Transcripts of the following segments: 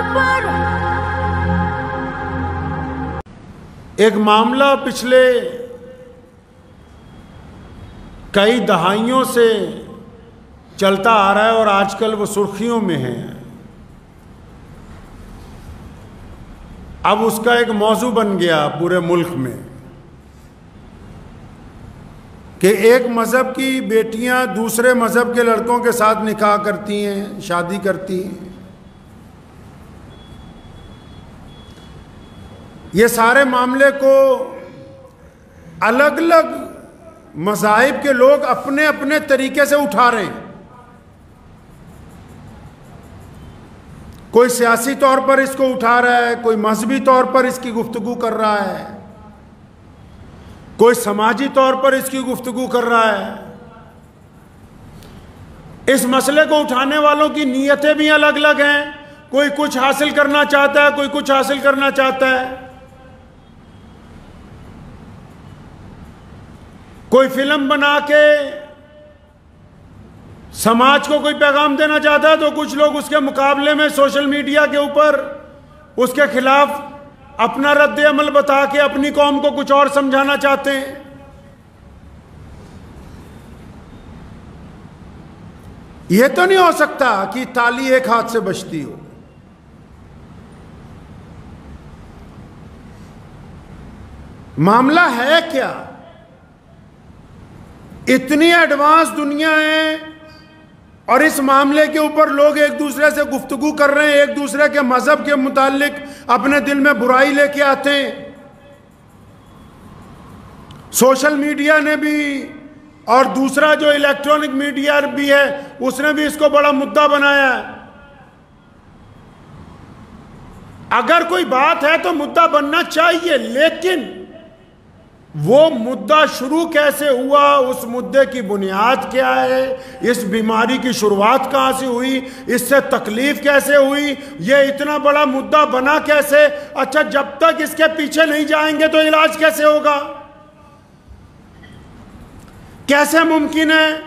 पर। एक मामला पिछले कई दहाइयों से चलता आ रहा है और आजकल वो सुर्खियों में है। अब उसका एक मौजू बन गया पूरे मुल्क में कि एक मज़हब की बेटियां दूसरे मज़हब के लड़कों के साथ निकाह करती हैं, शादी करती हैं। ये सारे मामले को अलग अलग मज़ाहिब के लोग अपने अपने तरीके से उठा रहे हैं। कोई सियासी तौर पर इसको उठा रहा है, कोई मजहबी तौर पर इसकी गुफ्तगू कर रहा है, कोई समाजी तौर पर इसकी गुफ्तगू कर रहा है। इस मसले को उठाने वालों की नीयतें भी अलग अलग हैं। कोई कुछ हासिल करना चाहता है, कोई कुछ हासिल करना चाहता है। कोई फिल्म बना के समाज को कोई पैगाम देना चाहता है, तो कुछ लोग उसके मुकाबले में सोशल मीडिया के ऊपर उसके खिलाफ अपना रद्द अमल बता के अपनी कौम को कुछ और समझाना चाहते हैं। यह तो नहीं हो सकता कि ताली एक हाथ से बजती हो। मामला है क्या? इतनी एडवांस दुनिया है और इस मामले के ऊपर लोग एक दूसरे से गुफ्तगू कर रहे हैं, एक दूसरे के मजहब के मुतालिक अपने दिल में बुराई लेके आते हैं। सोशल मीडिया ने भी और दूसरा जो इलेक्ट्रॉनिक मीडिया भी है उसने भी इसको बड़ा मुद्दा बनाया है। अगर कोई बात है तो मुद्दा बनना चाहिए, लेकिन वो मुद्दा शुरू कैसे हुआ, उस मुद्दे की बुनियाद क्या है, इस बीमारी की शुरुआत कहां से हुई, इससे तकलीफ कैसे हुई, ये इतना बड़ा मुद्दा बना कैसे। अच्छा, जब तक इसके पीछे नहीं जाएंगे तो इलाज कैसे होगा? कैसे मुमकिन है?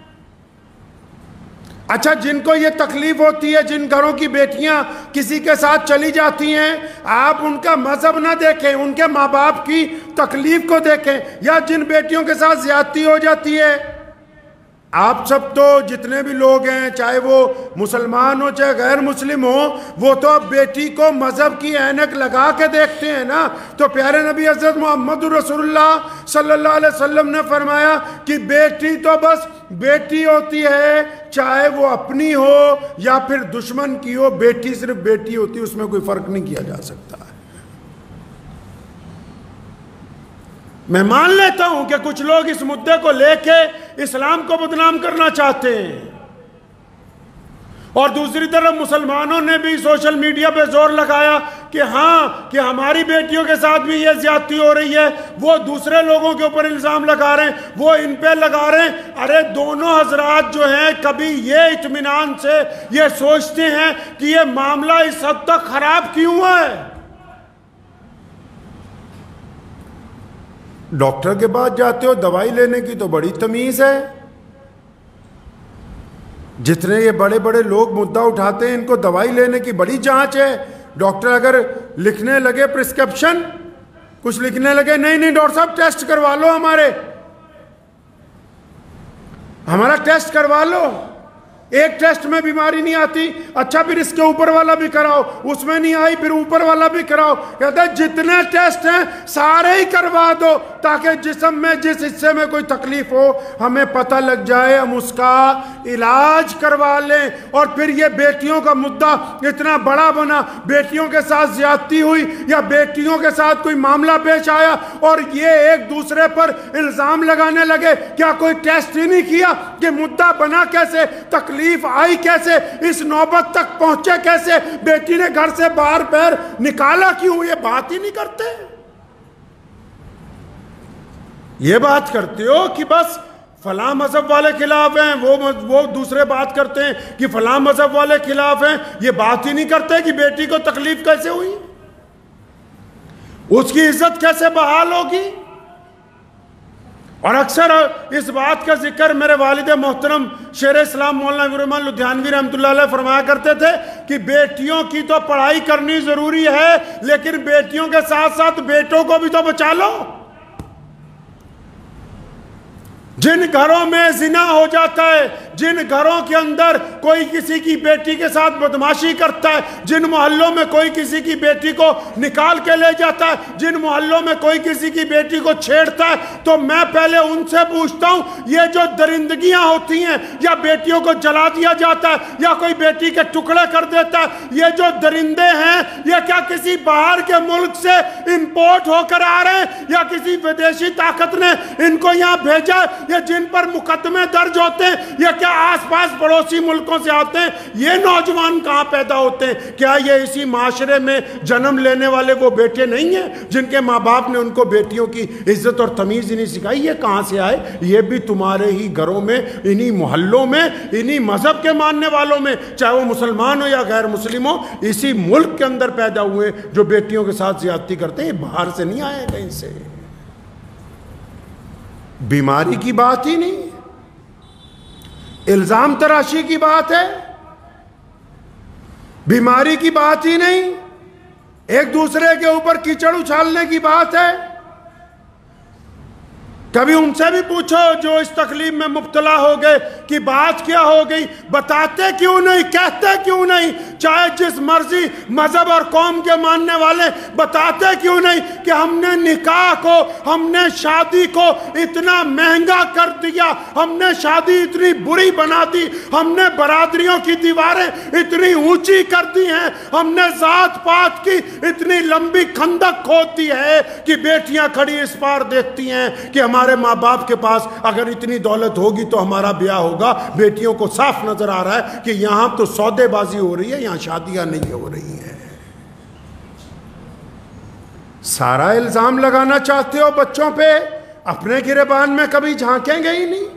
अच्छा, जिनको ये तकलीफ होती है, जिन घरों की बेटियां किसी के साथ चली जाती हैं, आप उनका मजहब ना देखें, उनके माँ बाप की तकलीफ को देखें। या जिन बेटियों के साथ ज्यादती हो जाती है, आप सब तो जितने भी लोग हैं, चाहे वो मुसलमान हो चाहे गैर मुस्लिम हो, वो तो अब बेटी को मजहब की ऐनक लगा के देखते हैं ना। तो प्यारे नबी हज़रत मोहम्मद रसूलुल्लाह सल्लल्लाहु अलैहि वसल्लम ने फरमाया कि बेटी तो बस बेटी होती है, चाहे वो अपनी हो या फिर दुश्मन की हो। बेटी सिर्फ बेटी होती है, उसमें कोई फर्क नहीं किया जा सकता है। मैं मान लेता हूं कि कुछ लोग इस मुद्दे को लेके इस्लाम को बदनाम करना चाहते हैं, और दूसरी तरफ मुसलमानों ने भी सोशल मीडिया पे जोर लगाया कि हाँ, कि हमारी बेटियों के साथ भी ये ज्यादती हो रही है। वो दूसरे लोगों के ऊपर इल्जाम लगा रहे हैं, वो इन पे लगा रहे हैं। अरे दोनों हजरात जो हैं, कभी ये इत्मीनान से ये सोचते हैं कि ये मामला इस हद तक खराब क्यों है? डॉक्टर के पास जाते हो दवाई लेने की तो बड़ी तमीज है। जितने ये बड़े बड़े लोग मुद्दा उठाते हैं, इनको दवाई लेने की बड़ी जांच है। डॉक्टर अगर लिखने लगे प्रिस्क्रिप्शन, कुछ लिखने लगे, नहीं नहीं डॉक्टर साहब टेस्ट करवा लो, हमारा टेस्ट करवा लो। एक टेस्ट में बीमारी नहीं आती, अच्छा फिर इसके ऊपर वाला भी कराओ, उसमें नहीं आई फिर ऊपर वाला भी कराओ। कहते हैं जितने टेस्ट हैं सारे ही करवा दो, ताकि जिस्म में जिस हिस्से में कोई तकलीफ हो हमें पता लग जाए, हम उसका इलाज करवा लें। और फिर ये बेटियों का मुद्दा इतना बड़ा बना, बेटियों के साथ ज्यादती हुई या बेटियों के साथ कोई मामला पेश आया और ये एक दूसरे पर इल्जाम लगाने लगे। क्या कोई टेस्ट ही नहीं किया कि मुद्दा बना कैसे, तकलीफ आई कैसे, इस नौबत तक पहुंचे कैसे, बेटी ने घर से बाहर पैर निकाला क्यों? ये बात ही नहीं करते। ये बात करते हो कि बस फलां मजहब वाले खिलाफ हैं, वो दूसरे बात करते हैं कि फलां मजहब वाले खिलाफ हैं। ये बात ही नहीं करते कि बेटी को तकलीफ कैसे हुई, उसकी इज्जत कैसे बहाल होगी। और अक्सर इस बात का जिक्र मेरे वालिद मोहतरम शेर इस्लाम मौलाना विरमान लुधियानवी रहमतुल्लाह अलैह फरमाया करते थे कि बेटियों की तो पढ़ाई करनी जरूरी है, लेकिन बेटियों के साथ साथ बेटों को भी तो बचा लो। जिन घरों में जिना हो जाता है, जिन घरों के अंदर कोई किसी की बेटी के साथ बदमाशी करता है, जिन मोहल्लों में कोई किसी की बेटी को निकाल के ले जाता है, जिन मोहल्लों में कोई किसी की बेटी को छेड़ता है, तो मैं पहले उनसे पूछता हूं, ये जो दरिंदगियां होती हैं, या बेटियों को जला दिया जाता है, या कोई बेटी के टुकड़े कर देता है, ये जो दरिंदे हैं, ये क्या किसी बाहर के मुल्क से इंपोर्ट होकर आ रहे हैं, या किसी विदेशी ताकत ने इनको यहां भेजा? ये जिन पर मुकदमे दर्ज होते हैं, ये क्या आसपास पड़ोसी मुल्कों से आते हैं? ये नौजवान कहां पैदा होते हैं? क्या ये इसी माशरे में जन्म लेने वाले वो बेटे नहीं हैं जिनके माँ बाप ने उनको बेटियों की इज्जत और तमीज ही नहीं सिखाई? ये कहां से आए? ये भी तुम्हारे ही घरों में, इन्हीं मोहल्लों में, इन्हीं मजहब के मानने वालों में, चाहे वो मुसलमान हो या गैर मुस्लिम हो, इसी मुल्क के अंदर पैदा हुए जो बेटियों के साथ ज्यादती करते हैं। बाहर से नहीं आए कहीं से। बीमारी की बात ही नहीं, इल्जाम तराशी की बात है, बीमारी की बात ही नहीं, एक दूसरे के ऊपर कीचड़ उछालने की बात है। कभी उनसे भी पूछो जो इस तकलीफ में मुब्तला हो गए कि बात क्या हो गई, बताते क्यों नहीं, कहते क्यों नहीं? चाहे जिस मर्जी मजहब और कौम के मानने वाले, बताते क्यों नहीं कि हमने निकाह को, हमने शादी को इतना महंगा कर दिया, हमने शादी इतनी बुरी बना दी, हमने बरादरियों की दीवारें इतनी ऊंची कर दी हैं, हमने जात पात की इतनी लंबी खंदक खोद दी है कि बेटियां खड़ी इस पार देखती हैं कि हमारे माँ बाप के पास अगर इतनी दौलत होगी तो हमारा ब्याह होगा। बेटियों को साफ नजर आ रहा है कि यहां तो सौदेबाजी हो रही है, यहां शादियां नहीं हो रही हैं। सारा इल्जाम लगाना चाहते हो बच्चों पे, अपने गिरेबान में कभी झांकेंगे ही नहीं।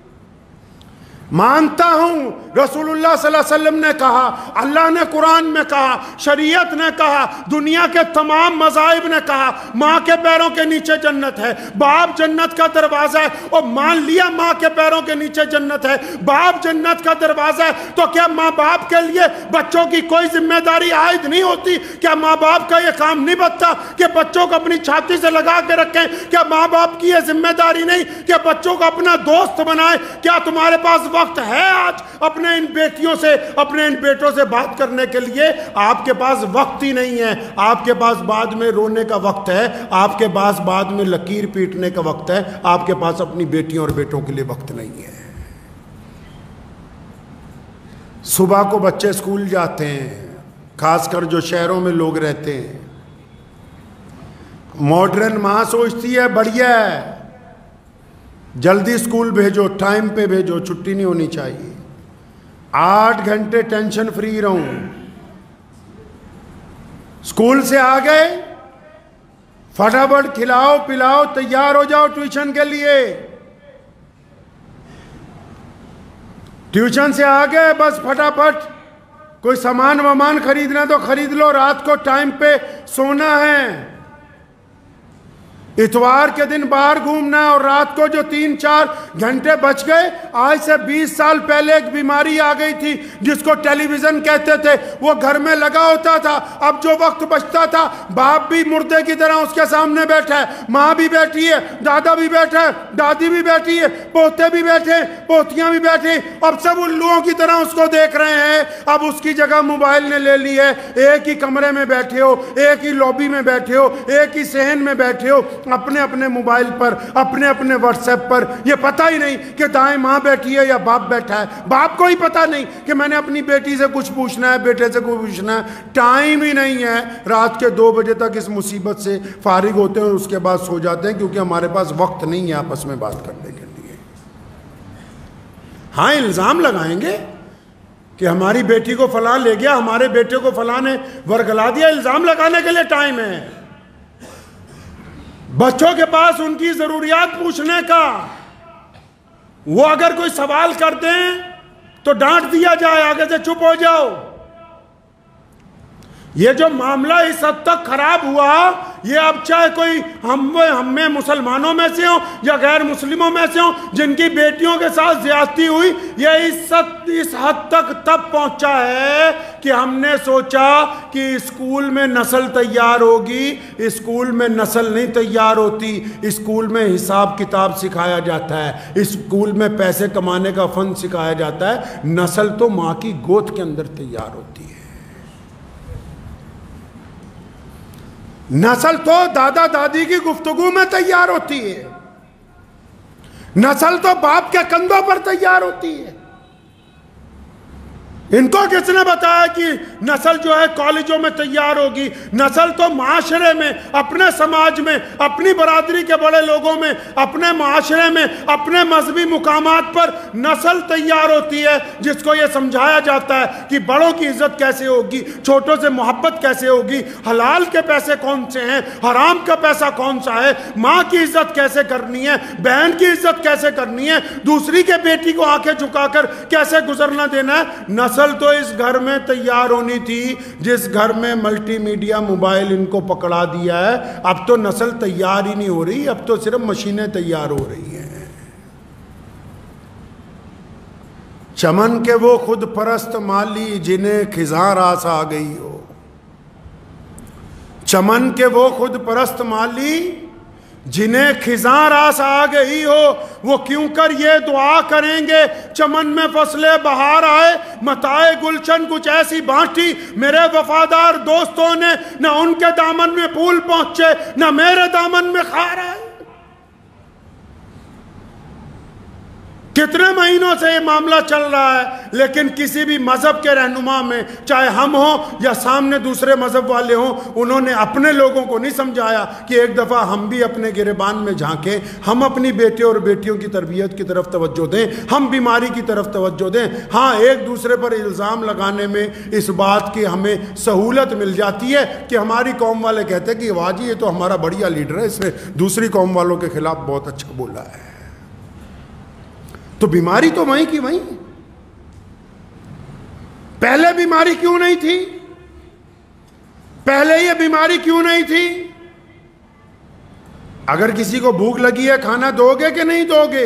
मानता हूं रसूलुल्लाह सल्लल्लाहु अलैहि वसल्लम ने कहा, अल्लाह ने कुरान में कहा, शरीयत ने कहा, दुनिया के तमाम मज़ाहिब ने कहा, माँ के पैरों के नीचे जन्नत है, बाप जन्नत का दरवाजा है। और मान लिया माँ के पैरों के नीचे जन्नत है, बाप जन्नत का दरवाजा है, तो क्या माँ बाप के लिए बच्चों की कोई जिम्मेदारी आयद नहीं होती? क्या माँ बाप का यह काम नहीं बनता कि बच्चों को अपनी छाती से लगा के रखें? क्या माँ बाप की यह जिम्मेदारी नहीं कि बच्चों को अपना दोस्त बनाए? क्या तुम्हारे पास वक्त है आज अपने इन बेटियों से, अपने इन बेटों से बात करने के लिए? आपके पास वक्त ही नहीं है। आपके पास बाद में रोने का वक्त है, आपके पास बाद में लकीर पीटने का वक्त है, आपके पास अपनी बेटियों और बेटों के लिए वक्त नहीं है। सुबह को बच्चे स्कूल जाते हैं, खासकर जो शहरों में लोग रहते हैं। मॉडर्न माँ सोचती है बढ़िया है, जल्दी स्कूल भेजो, टाइम पे भेजो, छुट्टी नहीं होनी चाहिए, 8 घंटे टेंशन फ्री रहूं। स्कूल से आ गए, फटाफट खिलाओ पिलाओ, तैयार हो जाओ ट्यूशन के लिए। ट्यूशन से आ गए, बस फटाफट कोई सामान वामान खरीदना तो खरीद लो, रात को टाइम पे सोना है। इतवार के दिन बाहर घूमना, और रात को जो 3-4 घंटे बच गए। आज से 20 साल पहले एक बीमारी आ गई थी जिसको टेलीविजन कहते थे, वो घर में लगा होता था। अब जो वक्त बचता था, बाप भी मुर्दे की तरह उसके सामने बैठा है, माँ भी बैठी है, दादा भी बैठा है, दादी भी बैठी है, पोते भी बैठे, पोतियां भी बैठी, अब सब उल्लुओं की तरह उसको देख रहे हैं। अब उसकी जगह मोबाइल ने ले ली है। एक ही कमरे में बैठे हो, एक ही लॉबी में बैठे हो, एक ही सहन में बैठे हो, अपने अपने मोबाइल पर, अपने अपने व्हाट्सएप पर। ये पता ही नहीं कि दाएं माँ बैठी है या बाप बैठा है। बाप को ही पता नहीं कि मैंने अपनी बेटी से कुछ पूछना है, बेटे से कुछ पूछना है। टाइम ही नहीं है। रात के 2 बजे तक इस मुसीबत से फारिग होते हैं और उसके बाद सो जाते हैं, क्योंकि हमारे पास वक्त नहीं है आपस में बात करने के लिए। हाँ, इल्जाम लगाएंगे कि हमारी बेटी को फलां ले गया, हमारे बेटे को फलां ने वरगला दिया। इल्जाम लगाने के लिए टाइम है। बच्चों के पास उनकी जरूरियात पूछने का, वो अगर कोई सवाल करते हैं तो डांट दिया जाए, आगे से चुप हो जाओ। ये जो मामला इस हद तक खराब हुआ, ये अब चाहे कोई हम में मुसलमानों में से हो या गैर मुस्लिमों में से हो जिनकी बेटियों के साथ ज्यादती हुई, ये इस हद तक तब पहुंचा है कि हमने सोचा कि स्कूल में नस्ल तैयार होगी। स्कूल में नस्ल नहीं तैयार होती, स्कूल में हिसाब किताब सिखाया जाता है, स्कूल में पैसे कमाने का फन सिखाया जाता है। नस्ल तो माँ की गोद के अंदर तैयार होती है। नस्ल तो दादा दादी की गुफ्तगू में तैयार होती है। नस्ल तो बाप के कंधों पर तैयार होती है। इनको किसने बताया कि नस्ल जो है कॉलेजों में तैयार होगी? नस्ल तो माशरे में, अपने समाज में, अपनी बरादरी के बड़े लोगों में, अपने माशरे में, अपने मजहबी मुकामात पर नस्ल तैयार होती है, जिसको ये समझाया जाता है कि बड़ों की इज्जत कैसे होगी, छोटों से मोहब्बत कैसे होगी, हलाल के पैसे कौन से हैं, हराम का पैसा कौन सा है, माँ की इज्जत कैसे करनी है, बहन की इज्जत कैसे करनी है, दूसरी के बेटी को आंखें झुकाकर कैसे गुजरना देना है। नस्ल तो इस घर में तैयार होनी थी जिस घर में मल्टीमीडिया मोबाइल इनको पकड़ा दिया है। अब तो नस्ल तैयार ही नहीं हो रही, अब तो सिर्फ मशीनें तैयार हो रही हैं। चमन के वो खुद परस्त माली जिन्हें खिज़ां रास आ गई हो। चमन के वो खुद परस्त माली जिन्हें खिज़ां रास आ गई हो, वो क्यों कर ये दुआ करेंगे चमन में फसले बहार आए, मताए गुलशन कुछ ऐसी बांटी मेरे वफादार दोस्तों ने, न उनके दामन में फूल पहुंचे न मेरे दामन में खार आए। कितने महीनों से ये मामला चल रहा है, लेकिन किसी भी मजहब के रहनुमा में, चाहे हम हो या सामने दूसरे मजहब वाले हों, उन्होंने अपने लोगों को नहीं समझाया कि एक दफ़ा हम भी अपने गिरेबान में झांकें, हम अपनी बेटियों और बेटियों की तरबियत की तरफ तवज्जो दें, हम बीमारी की तरफ तवज्जो दें। हाँ, एक दूसरे पर इल्ज़ाम लगाने में इस बात की हमें सहूलत मिल जाती है कि हमारी कौम वाले कहते हैं कि वाह जी ये तो हमारा बढ़िया लीडर है, इसने दूसरी कौम वालों के खिलाफ बहुत अच्छा बोला है। तो बीमारी तो वहीं की वहीं। पहले बीमारी क्यों नहीं थी? पहले ये बीमारी क्यों नहीं थी? अगर किसी को भूख लगी है, खाना दोगे कि नहीं दोगे?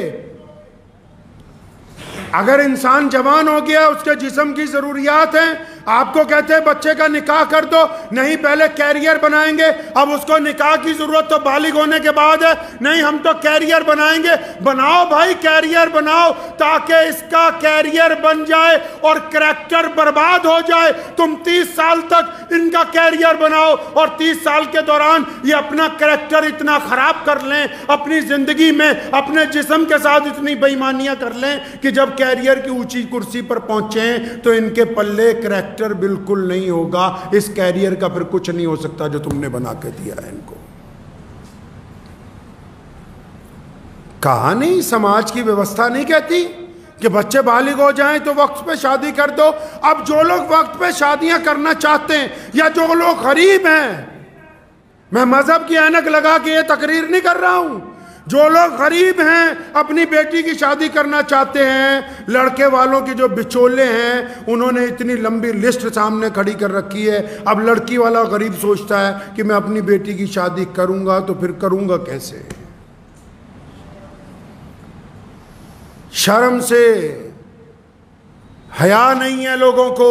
अगर इंसान जवान हो गया, उसके जिस्म की जरूरियात हैं, आपको कहते हैं बच्चे का निकाह कर दो, नहीं पहले कैरियर बनाएंगे, अब उसको निकाह की जरूरत तो बालिग होने के बाद है, नहीं हम तो कैरियर बनाएंगे। बनाओ भाई, कैरियर बनाओ ताकि इसका कैरियर बन जाए और करैक्टर बर्बाद हो जाए। तुम 30 साल तक इनका कैरियर बनाओ और 30 साल के दौरान ये अपना करैक्टर इतना खराब कर लें, अपनी जिंदगी में अपने जिस्म के साथ इतनी बेईमानियां कर लें कि जब कैरियर की ऊंची कुर्सी पर पहुंचे तो इनके पल्ले करैक्टर बिल्कुल नहीं होगा। इस कैरियर का फिर कुछ नहीं हो सकता जो तुमने बना के दिया है इनको। कहा नहीं, समाज की व्यवस्था नहीं कहती कि बच्चे बालिग हो जाएं तो वक्त पे शादी कर दो। अब जो लोग वक्त पे शादियां करना चाहते हैं या जो लोग गरीब हैं, मैं मजहब की ऐनक लगा के ये तकरीर नहीं कर रहा हूं, जो लोग गरीब हैं अपनी बेटी की शादी करना चाहते हैं, लड़के वालों के जो बिचौले हैं उन्होंने इतनी लंबी लिस्ट सामने खड़ी कर रखी है। अब लड़की वाला गरीब सोचता है कि मैं अपनी बेटी की शादी करूंगा तो फिर करूंगा कैसे? शर्म से हया नहीं है लोगों को।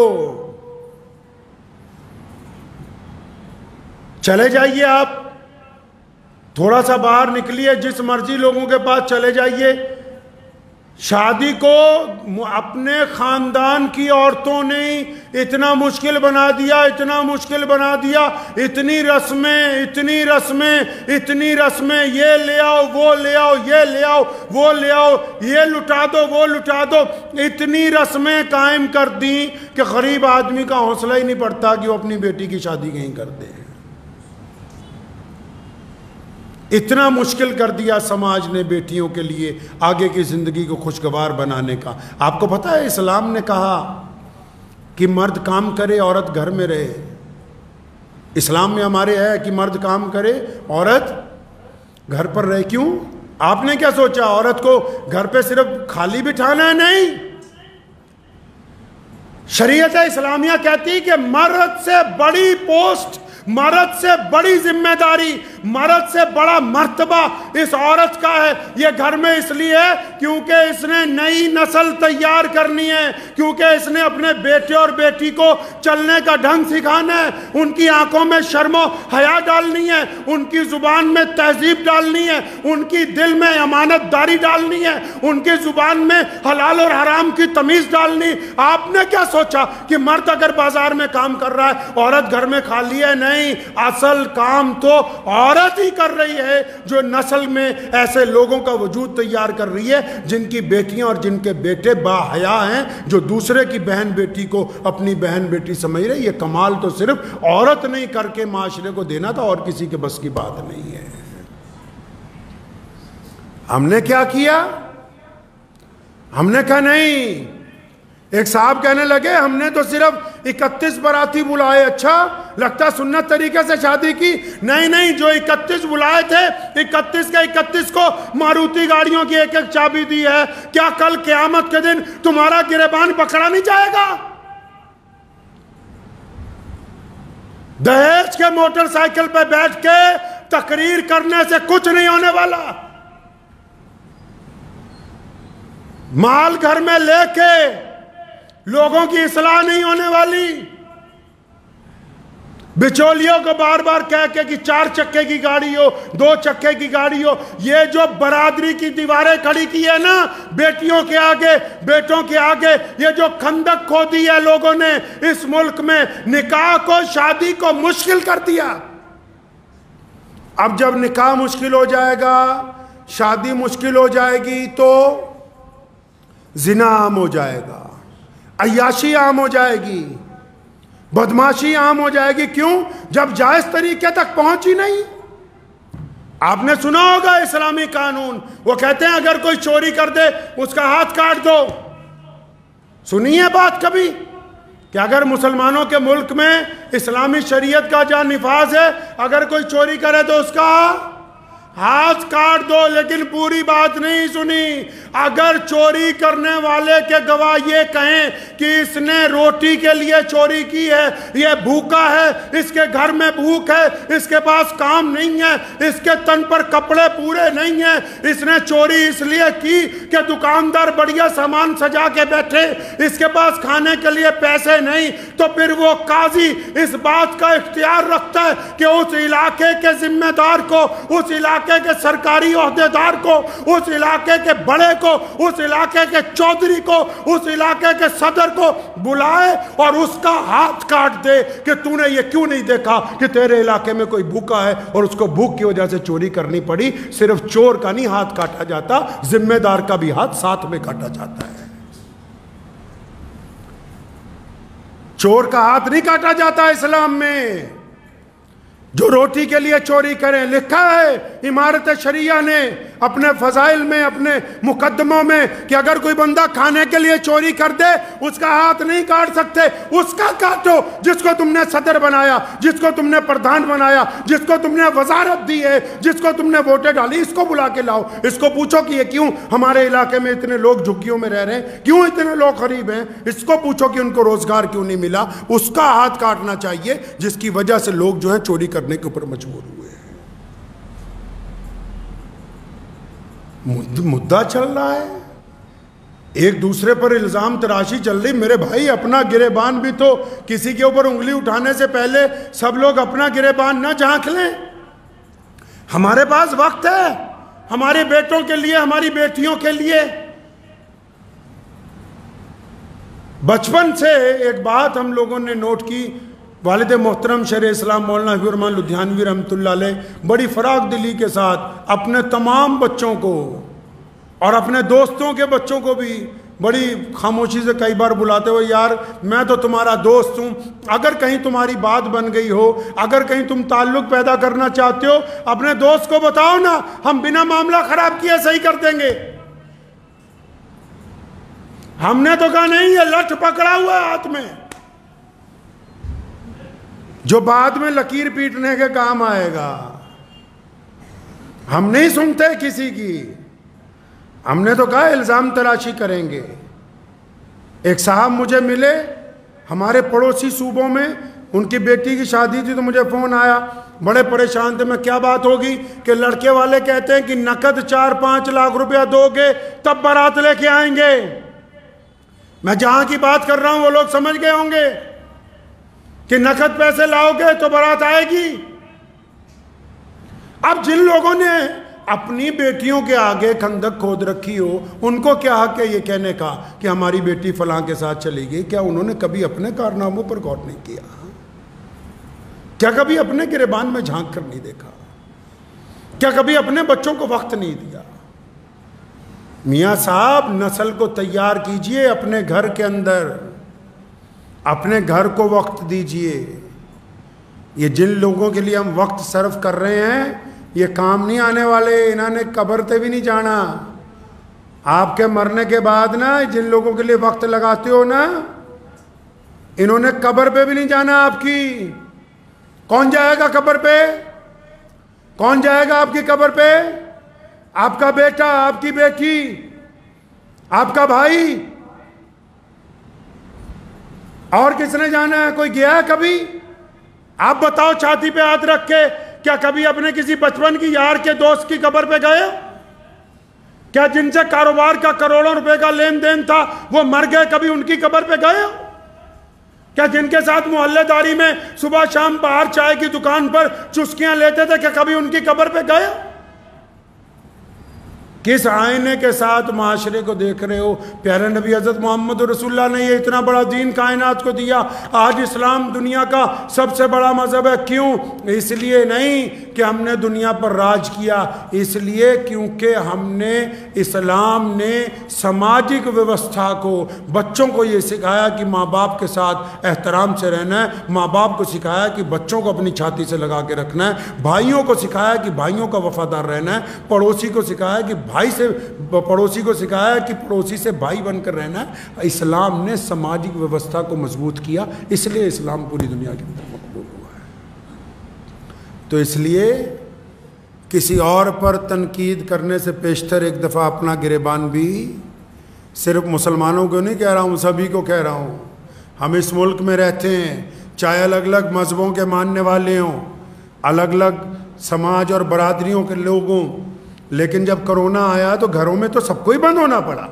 चले जाइए आप, थोड़ा सा बाहर निकलिए, जिस मर्जी लोगों के पास चले जाइए, शादी को अपने खानदान की औरतों ने इतना मुश्किल बना दिया, इतना मुश्किल बना दिया, इतनी रस्में, इतनी रस्में, इतनी रस्में, ये ले आओ, वो ले आओ, ये ले आओ, वो ले आओ, ये लुटा दो, वो लुटा दो, इतनी रस्में कायम कर दी कि गरीब आदमी का हौसला ही नहीं पड़ता कि वो अपनी बेटी की शादी कहीं कर दे। इतना मुश्किल कर दिया समाज ने बेटियों के लिए आगे की ज़िंदगी को खुशगवार बनाने का। आपको पता है इस्लाम ने कहा कि मर्द काम करे, औरत घर में रहे। इस्लाम में हमारे है कि मर्द काम करे, औरत घर पर रहे। क्यों? आपने क्या सोचा औरत को घर पे सिर्फ खाली बिठाना है? नहीं, शरीयत इस्लामिया कहती कि मर्द से बड़ी पोस्ट, मर्द से बड़ी जिम्मेदारी, मर्द से बड़ा मर्तबा इस औरत का है। ये घर में इसलिए है क्योंकि इसने नई नस्ल तैयार करनी है, क्योंकि इसने अपने बेटे और बेटी को चलने का ढंग सिखाना है, उनकी आंखों में शर्मो हया डालनी है, उनकी जुबान में तहजीब डालनी है, उनकी दिल में अमानतदारी डालनी है, उनकी जुबान में हलाल और हराम की तमीज डालनी। आपने क्या सोचा कि मर्द अगर बाजार में काम कर रहा है औरत घर में खाली है? नहीं, असल काम तो औरत ही कर रही है, जो नस्ल में ऐसे लोगों का वजूद तैयार कर रही है जिनकी बेटियां और जिनके बेटे बाहया हैं, जो दूसरे की बहन बेटी को अपनी बहन बेटी समझ रहे। ये कमाल तो सिर्फ औरत नहीं करके माशरे को देना था, और किसी के बस की बात नहीं है। हमने क्या किया? हमने कहा नहीं। एक साहब कहने लगे हमने तो सिर्फ 31 बाराती बुलाए। अच्छा, लगता सुन्नत तरीके से शादी की? नहीं नहीं, जो 31 बुलाए थे 31 के 31 को मारुति गाड़ियों की एक एक चाबी दी है। क्या कल क़यामत के दिन तुम्हारा गिरेबान पकड़ा नहीं जाएगा? दहेज के मोटरसाइकिल पे बैठ के तकरीर करने से कुछ नहीं होने वाला। माल घर में लेके लोगों की इस्लाह नहीं होने वाली। बिचौलियों को बार बार कह के कि 4 चक्के की गाड़ी हो, 2 चक्के की गाड़ी हो। ये जो बरादरी की दीवारें खड़ी की है ना बेटियों के आगे, बेटों के आगे, ये जो खंदक खोदी है लोगों ने इस मुल्क में, निकाह को, शादी को मुश्किल कर दिया। अब जब निकाह मुश्किल हो जाएगा, शादी मुश्किल हो जाएगी, तो जिना आम हो जाएगा, अय्याशी आम हो जाएगी, बदमाशी आम हो जाएगी। क्यों? जब जायज तरीके तक पहुंच ही नहीं। आपने सुना होगा इस्लामी कानून, वो कहते हैं अगर कोई चोरी कर दे उसका हाथ काट दो। सुनी है बात कभी कि अगर मुसलमानों के मुल्क में इस्लामी शरीयत का जहां निफाज है, अगर कोई चोरी करे तो उसका हाथ काट दो? लेकिन पूरी बात नहीं सुनी। अगर चोरी करने वाले के गवाह ये कहें कि इसने रोटी के लिए चोरी की है, ये भूखा है, इसके घर में भूख है, इसके पास काम नहीं है, इसके तन पर कपड़े पूरे नहीं है, इसने चोरी इसलिए की कि दुकानदार बढ़िया सामान सजा के बैठे, इसके पास खाने के लिए पैसे नहीं, तो फिर वो काजी इस बात का इख्तियार रखता है कि उस इलाके के जिम्मेदार को, उस इलाके के सरकारी ओहदेदार को, उस इलाके के बड़े को, उस इलाके के चौधरी को, उस इलाके के सदर को बुलाए और उसका हाथ काट दे कि तूने ये क्यों नहीं देखा कि तेरे इलाके में कोई भूखा है और उसको भूख की वजह से चोरी करनी पड़ी। सिर्फ चोर का नहीं हाथ काटा जाता, जिम्मेदार का भी हाथ साथ में काटा जाता है। चोर का हाथ नहीं काटा जाता इस्लाम में। जो रोटी के लिए चोरी करें, लिखा है इमारत शरिया ने अपने फजाइल में, अपने मुकदमों में, कि अगर कोई बंदा खाने के लिए चोरी कर दे उसका हाथ नहीं काट सकते। उसका काटो जिसको तुमने सदर बनाया, जिसको तुमने प्रधान बनाया, जिसको तुमने वजारत दी है, जिसको तुमने वोटें डाली, इसको बुला के लाओ, इसको पूछो कि ये क्यों हमारे इलाके में इतने लोग झुग्गियों में रह रहे हैं, क्यों इतने लोग गरीब हैं, इसको पूछो कि उनको रोजगार क्यों नहीं मिला। उसका हाथ काटना चाहिए जिसकी वजह से लोग जो है चोरी करने के ऊपर मजबूर हुए। मुद्दा चल रहा है, एक दूसरे पर इल्जाम तराशी चल रही। मेरे भाई, अपना गिरेबान भी तो, किसी के ऊपर उंगली उठाने से पहले सब लोग अपना गिरेबान ना झांक लें। हमारे पास वक्त है, हमारे बेटों के लिए, हमारी बेटियों के लिए। बचपन से एक बात हम लोगों ने नोट की, वालिद मोहतरम शेर इस्लाम मौलाना हबीबुर रहमान लुधियानवी रहमतुल्लाह अलैह बड़ी फराग दिली के साथ अपने तमाम बच्चों को और अपने दोस्तों के बच्चों को भी बड़ी खामोशी से कई बार बुलाते हुए, यार मैं तो तुम्हारा दोस्त हूँ, अगर कहीं तुम्हारी बात बन गई हो, अगर कहीं तुम ताल्लुक पैदा करना चाहते हो, अपने दोस्त को बताओ ना, हम बिना मामला खराब किए सही कर देंगे। हमने तो कहा नहीं, ये लठ पकड़ा हुआ है हाथ में, जो बाद में लकीर पीटने के काम आएगा। हम नहीं सुनते किसी की, हमने तो कहा इल्जाम तराशी करेंगे। एक साहब मुझे मिले, हमारे पड़ोसी सूबों में उनकी बेटी की शादी थी तो मुझे फ़ोन आया, बड़े परेशान थे। मैं क्या बात होगी कि लड़के वाले कहते हैं कि नकद 4-5 लाख रुपया दोगे तब बारात लेके आएंगे। मैं जहां की बात कर रहा हूं वो लोग समझ गए होंगे कि नकद पैसे लाओगे तो बारात आएगी। अब जिन लोगों ने अपनी बेटियों के आगे खंदक खोद रखी हो, उनको क्या हक है ये कहने का कि हमारी बेटी फलां के साथ चली गई? क्या उन्होंने कभी अपने कारनामों पर गौर नहीं किया? क्या कभी अपने गिरेबान में झांक कर नहीं देखा? क्या कभी अपने बच्चों को वक्त नहीं दिया? मियाँ साहब, नस्ल को तैयार कीजिए अपने घर के अंदर, अपने घर को वक्त दीजिए। ये जिन लोगों के लिए हम वक्त सर्व कर रहे हैं ये काम नहीं आने वाले, इन्होंने कब्र पे भी नहीं जाना। आपके मरने के बाद ना जिन लोगों के लिए वक्त लगाते हो ना, इन्होंने कब्र पे भी नहीं जाना आपकी। कौन जाएगा कब्र पे? कौन जाएगा आपकी कब्र पे? आपका बेटा, आपकी बेटी, आपका भाई, और किसने जाना है? कोई गया है कभी? आप बताओ छाती पे हाथ रख के, क्या कभी अपने किसी बचपन की यार के दोस्त की कब्र पे गए? क्या जिनसे कारोबार का करोड़ों रुपए का लेन देन था वो मर गए, कभी उनकी कब्र पे गए? क्या जिनके साथ मोहल्लेदारी में सुबह शाम बाहर चाय की दुकान पर चुस्कियां लेते थे, क्या कभी उनकी कब्र पे गए? किस आईने के साथ माशरे को देख रहे हो? प्यारे नबी हज़रत मोहम्मद रसूलुल्लाह ने ये इतना बड़ा दीन कायनात को दिया। आज इस्लाम दुनिया का सबसे बड़ा मजहब है। क्यों? इसलिए नहीं कि हमने दुनिया पर राज किया, इसलिए क्योंकि हमने, इस्लाम ने सामाजिक व्यवस्था को, बच्चों को ये सिखाया कि माँ बाप के साथ एहतराम से रहना है, माँ बाप को सिखाया कि बच्चों को अपनी छाती से लगा के रखना है, भाइयों को सिखाया कि भाइयों का वफादार रहना है, पड़ोसी को सिखाया कि भाई से, पड़ोसी को सिखाया कि पड़ोसी से भाई बनकर रहना है। इस्लाम ने सामाजिक व्यवस्था को मजबूत किया, इसलिए इस्लाम पूरी दुनिया के अंदर मकबूल हुआ है। तो इसलिए किसी और पर तनकीद करने से पेशतर एक दफ़ा अपना गिरेबान भी, सिर्फ मुसलमानों को नहीं कह रहा हूँ, सभी को कह रहा हूँ। हम इस मुल्क में रहते हैं, चाहे अलग अलग मजहबों के मानने वाले हों, अलग अलग समाज और बरादरियों के लोग हों, लेकिन जब कोरोना आया तो घरों में तो सबको ही बंद होना पड़ा।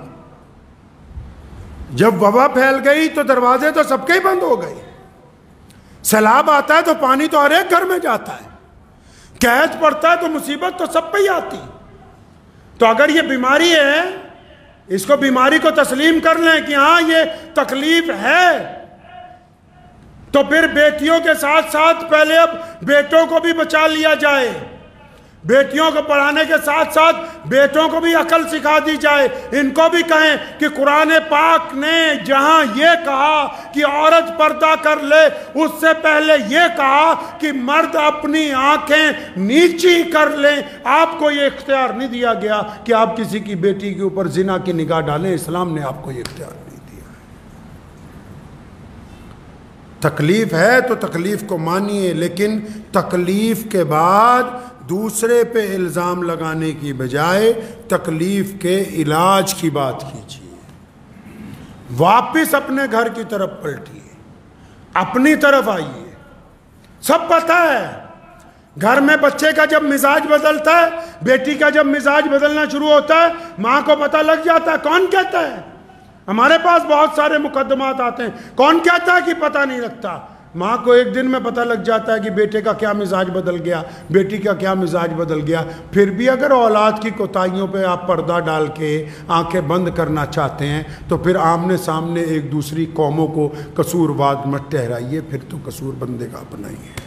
जब वबा फैल गई तो दरवाजे तो सबके ही बंद हो गए। सैलाब आता है तो पानी तो हर एक घर में जाता है, कैद पड़ता है तो मुसीबत तो सब पे ही आती। तो अगर ये बीमारी है, इसको बीमारी को तस्लीम कर लें कि हाँ ये तकलीफ है, तो फिर बेटियों के साथ साथ पहले अब बेटों को भी बचा लिया जाए। बेटियों को पढ़ाने के साथ साथ बेटों को भी अकल सिखा दी जाए। इनको भी कहें कि कुरान पाक ने जहां ये कहा कि औरत पर्दा कर ले, उससे पहले ये कहा कि मर्द अपनी आंखें नीची कर लें। आपको ये इख्तियार नहीं दिया गया कि आप किसी की बेटी के ऊपर जिना की निगाह डालें। इस्लाम ने आपको ये इख्तियार नहीं दिया। तकलीफ है तो तकलीफ को मानिए, लेकिन तकलीफ के बाद दूसरे पे इल्ज़ाम लगाने की बजाय तकलीफ के इलाज की बात कीजिए। वापस अपने घर की तरफ पलटिए, अपनी तरफ आइए। सब पता है, घर में बच्चे का जब मिजाज बदलता है, बेटी का जब मिजाज बदलना शुरू होता है, माँ को पता लग जाता है। कौन कहता है? हमारे पास बहुत सारे मुकदमात आते हैं, कौन कहता है कि पता नहीं लगता? माँ को एक दिन में पता लग जाता है कि बेटे का क्या मिजाज बदल गया, बेटी का क्या मिजाज बदल गया। फिर भी अगर औलाद की कोताहियों पे आप पर्दा डाल के आंखें बंद करना चाहते हैं तो फिर आमने सामने एक दूसरी कौमों को कसूरवाद मत ठहराइए, फिर तो कसूर बंदे का अपना ही है।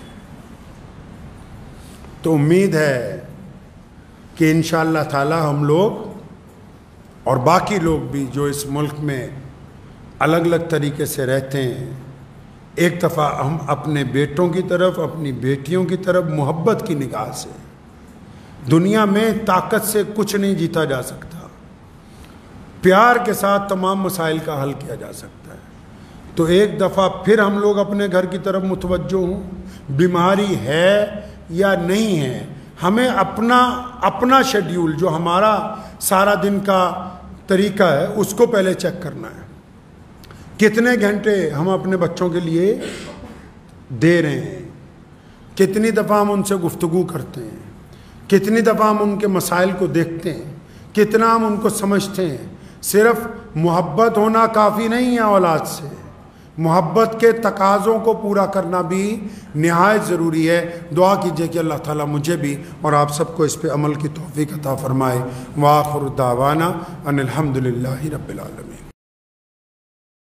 तो उम्मीद है कि इंशाअल्लाह ताला हम लोग और बाकी लोग भी जो इस मुल्क में अलग अलग तरीके से रहते हैं, एक दफ़ा हम अपने बेटों की तरफ, अपनी बेटियों की तरफ मोहब्बत की निगाह से, दुनिया में ताकत से कुछ नहीं जीता जा सकता, प्यार के साथ तमाम मसाइल का हल किया जा सकता है। तो एक दफ़ा फिर हम लोग अपने घर की तरफ मुतवज्जो हों। बीमारी है या नहीं है, हमें अपना शेड्यूल, जो हमारा सारा दिन का तरीका है, उसको पहले चेक करना है कितने घंटे हम अपने बच्चों के लिए दे रहे हैं, कितनी दफ़ा हम उनसे गुफ्तगू करते हैं, कितनी दफ़ा हम उनके मसाइल को देखते हैं, कितना हम उनको समझते हैं। सिर्फ मोहब्बत होना काफ़ी नहीं है औलाद से, मोहब्बत के तकाज़ों को पूरा करना भी निहायत ज़रूरी है। दुआ कीजिए कि अल्लाह ताला मुझे भी और आप सबको इस पे अमल की तौफीक अता फ़रमाए। व आखिर दावाना अनिल हम्दुलिल्लाहि रब्बिल आलमीन।